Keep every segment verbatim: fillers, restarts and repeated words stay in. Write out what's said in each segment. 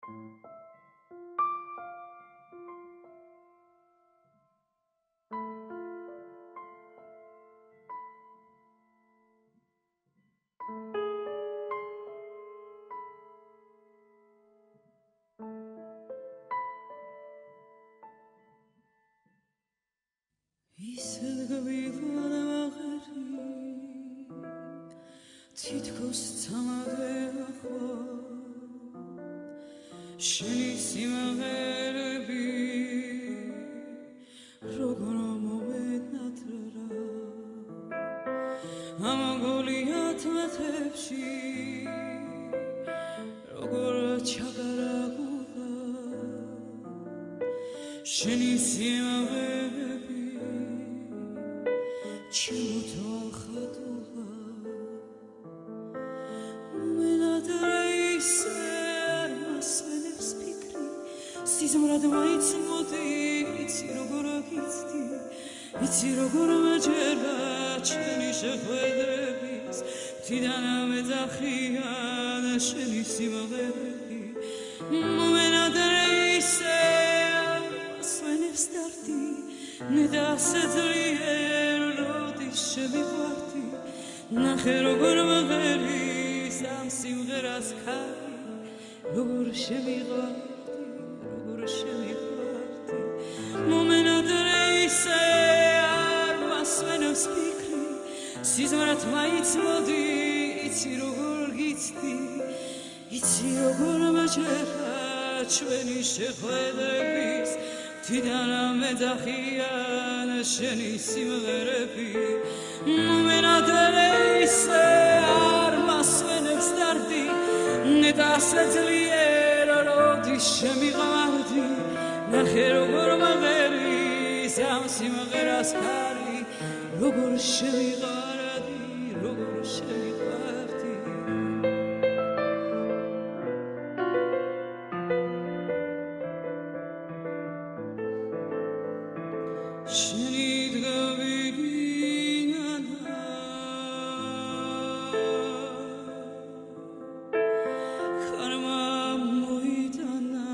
ისეთ გვიყვანა აღერი თითქოს წამაგეახვა შენი სიმღერები როგორ მომენატრა ამ გოლიათ მეთებში როგორ ჩაგარაგულა შენი სიმღერები ჩემო ხატულა მომენატრა ისე არ მასვენებს ფიქრი სიზმრად მაიცმოდი იცი როგორ გიცდი იცი როგორ მეჯერა ჩემი შეხვედრების თიდან ამეძახიან შენი სიმღერები მომენატრა ისე არ მასვენებს დარდი ნედა სეძლიერ როდის შემიყვარდი ნახე როგორ მღერის ამ სიმღერას ქარი როგორ შემიყვარდი როგორ შემიყვარდი მომენატრა ისე არ მასვენებს ფიქრი სიზმრად მაიცმოდი იცი როგორ გიცდი იცი როგორ მეჯერა ჩვენი შეხვედრების თიდან ამეძახიან შენი სიმღერები მომენატრა ისე არ მასვენებს დარდი ნედა სეძლიერ როდის შემიყვარდი ნახე როგორ მღერის ამ სიმღერას ქარი როგორ შემიყვარდი როგორ შემიყვარდი შენი დგავინა ხარმა მოიტანა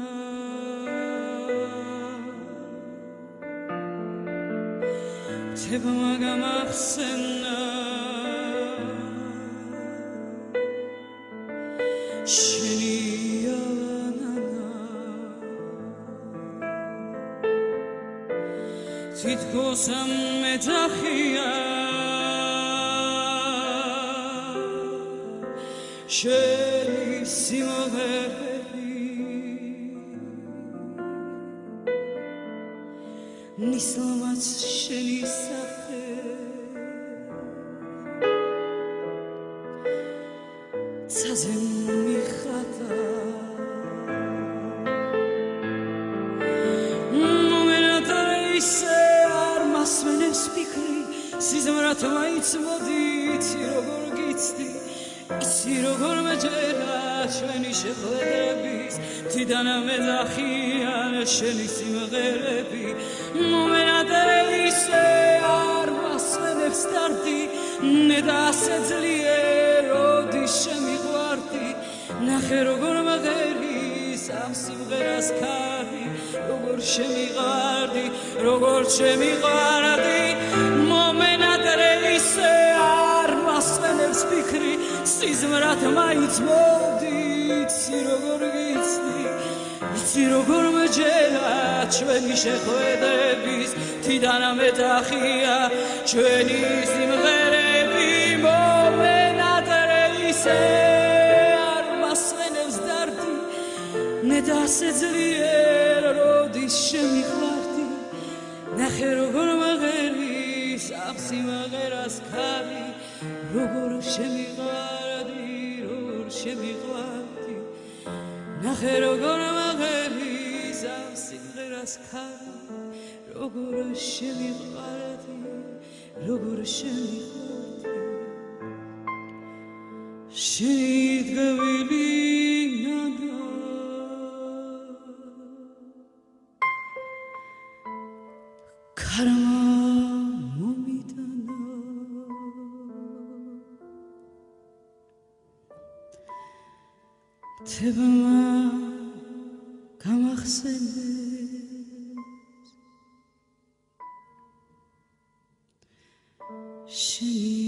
თებმა გამახსენა შენი თითქოს ამეძახია შენი სიმღერები ნისლმაც შენი სახე ცაზე მიხატა მომენატრა ისე მასვენებს ფიქრი სიზმრად მაიცმოდი იცი როგორ გიცდი იცი როგორ მეჯერა ჩვენი შეხვედრების თიდან ამეძახიან შენი სიმღერები მომენატრა ისე არ მასვენებს დარდი ნედა სეძლიერ როდის შემიყვარდი ნახე როგორ მღერის ამ სიმღერას ქარი როგორ შემიყვარდი როგორ შემიყვარდი მომენატრა ისე არ მასვენებს ფიქრი სიზმრად მაიცმოდი იცი როგორ გიცდი იცი როგორ მეჯერა ჩვენი შეხვედრების თიდან ამეძახია ჩვენი სიმღერები მომენატრა ისე არ მასვენებს დარდი ნედა სეძლიერ როდის შემიყვარდი ნახე როგორ მღერის ამ სიმღერას ქარი როგორ შემიყვარდი როგორ შემიყვარდი ნახე როგორ მღერის ამ სიმღერას ქარი როგორ შემიყვარდი როგორ შემიყვარდი შენი დგავინა ხარმა მომიტანა თებმა გამახსენებს შენი